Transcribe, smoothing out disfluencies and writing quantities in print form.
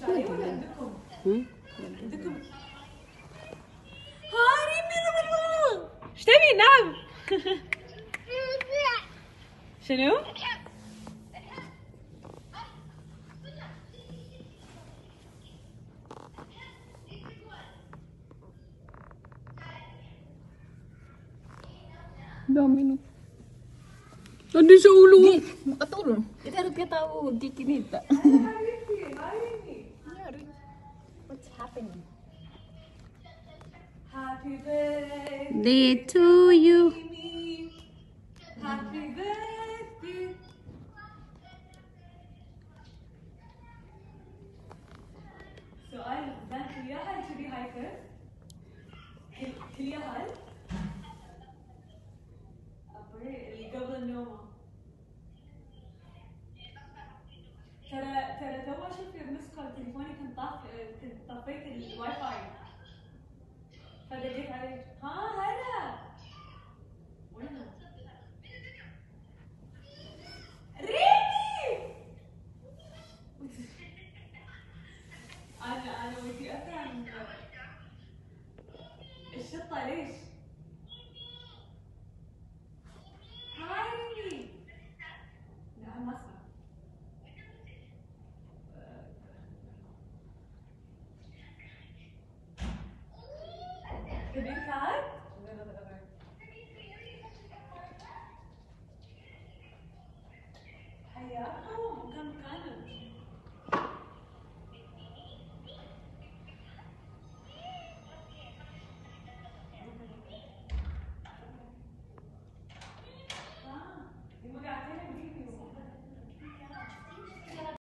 عليه ولا عندكم؟ عندكم هاري بالله ايش تبي؟ نعم. شنو؟ Dah minum. Tadi saya ulu. Maka turun. Kita harus tahu Diki ni tak. What's happening? Happy birthday Day to you. Happy birthday. سؤال بنت كلياها تبي هاي كيف؟ كلياها؟ أبوي اللي قبل النوم. ترى تو شفت المس كول تليفوني كنت طفيت الواي فاي فدقيت عليه.